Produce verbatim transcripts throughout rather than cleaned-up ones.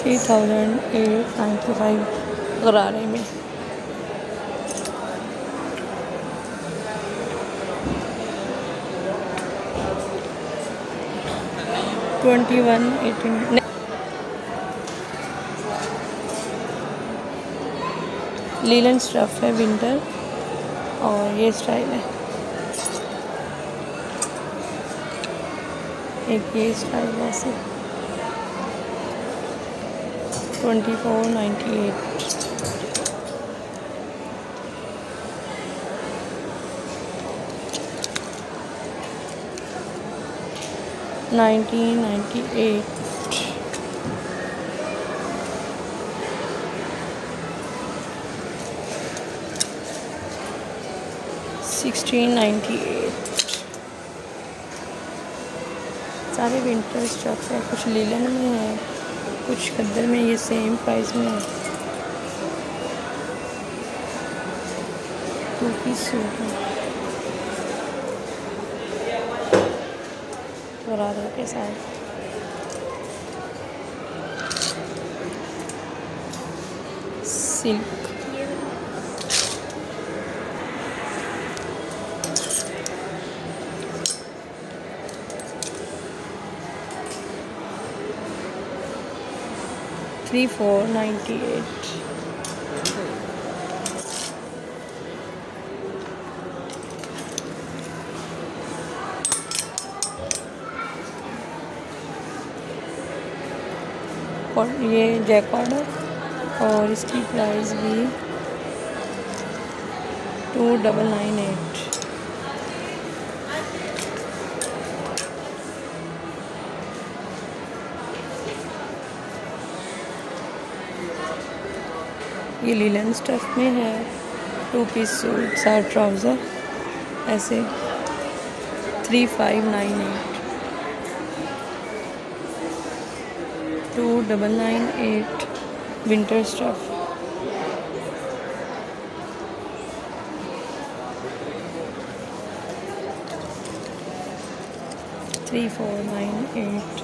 Three thousand eight ninety five गरारे में। Twenty one eighty nine linen stuff है winter, और ये स्टाइल है। एक ये स्टाइल है ऐसे। Twenty four ninety eight. Nineteen ninety eight. Sixteen ninety eight. सारे विंटर स्टफ है, कुछ लीलन में है, कुछ खद्दर में। ये सेम प्राइस में है। टू पीस सूट है गरारे के साथ। Silk three four ninety eight. और ये जैकॉर्ड है, और इसकी प्राइस भी टू डबल नाइन एट। ये लीलन स्टफ में है। टू पीस सूट, साथ ट्राउज़र ऐसे। Three five nine eight. Two double nine eight winter stuff. Three four nine eight.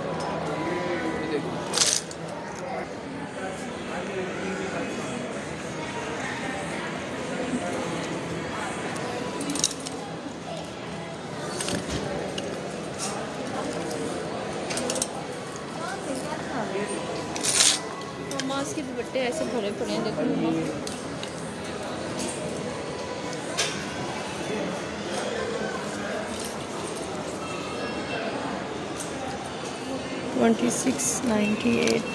Mask के दुपट्टे ऐसे भरे पड़े हैं, देखो मम्मा। Twenty six ninety eight.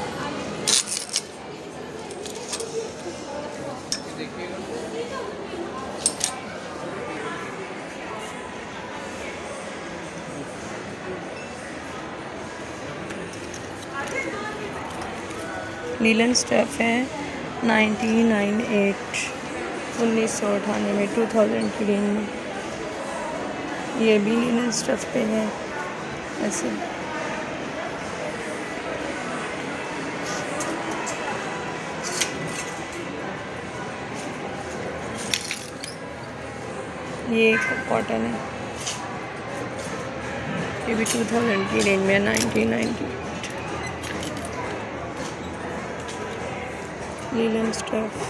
Linen stuff है नाइनटीन नाइन एट। उन्नीस सौ अठानवे में, टू थाउजेंड की रेंज में। ये भी लीलन स्टफ पे है ऐसे। ये कॉटन है, ये भी टू थाउजेंड की रेंज में, नाइनटीन नाइन्टी। Linen stuff.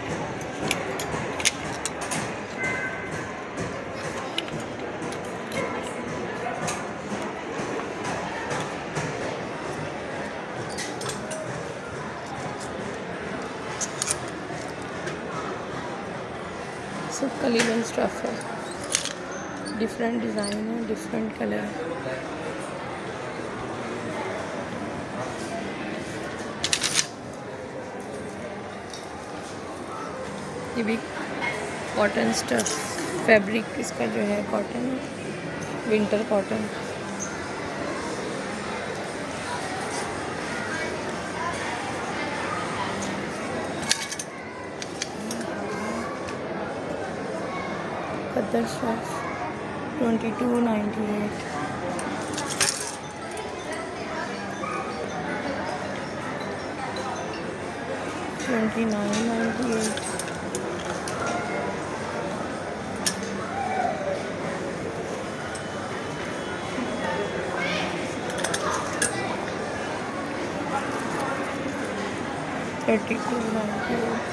सबका लीलन स्टफ है। डिफरेंट डिज़ाइन है, डिफरेंट कलर है। ये भी कॉटन स्टफ, फैब्रिक इसका जो है कॉटन है, विंटर कॉटन। खद्दर stuff twenty two ninety eight. Twenty nine ninety eight. Thirty two ninety eight.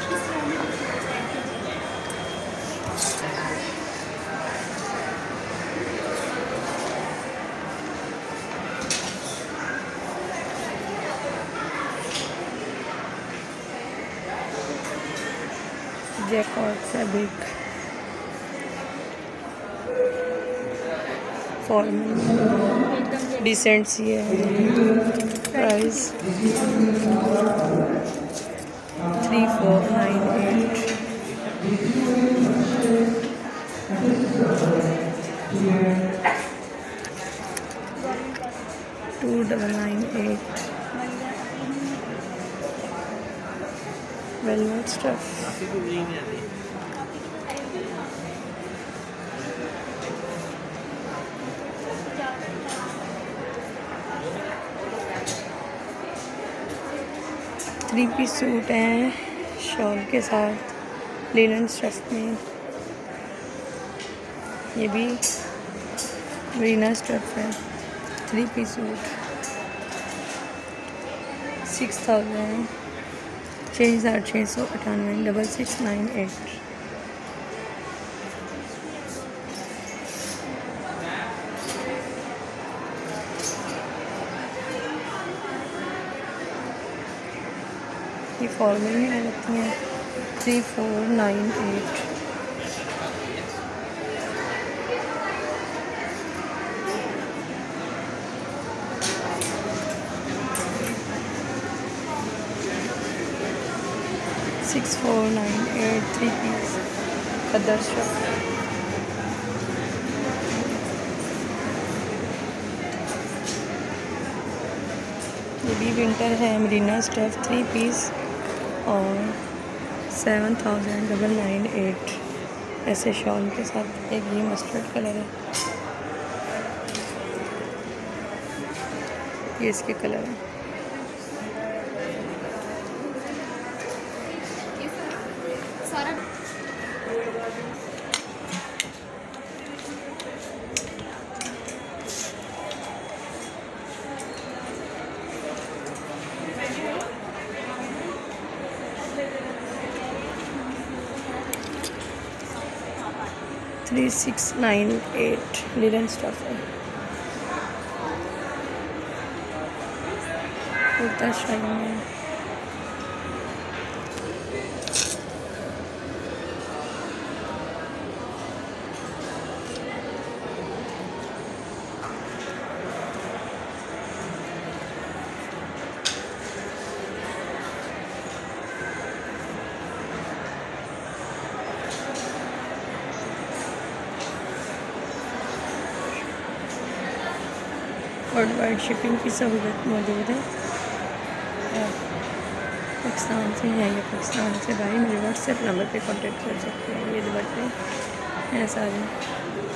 Jacquard fabric formal decent सी है। Price three four nine eight. Two double nine eight. Velvet stuff. Three piece suit हैं shawl के साथ linen stuff में। ये भी रीना stuff है। Three piece suit six thousand छः हज़ार छः सौ अठानवे डबल सिक्स नाइन एट। ये फॉर्मल में आ जाती हैं। Three four nine eight. Six four nine eight three piece खद्दर स्टफ। ये भी विंटर है मरीना स्टफ थ्री पीस और seven thousand double nine eight ऐसे शॉल के साथ। एक ये मस्टर्ड कलर है, ये इसके कलर है। Three six nine eight linen stuff है। कुर्ता शाइन है। वर्ल्ड वाइड शिपिंग की सहूलत मौजूद है। पाकिस्तान से हैं ये, पाकिस्तान से भाई मेरे व्हाट्सएप नंबर पे कांटेक्ट कर सकते हैं। ये दुपट्टे हैं सारे।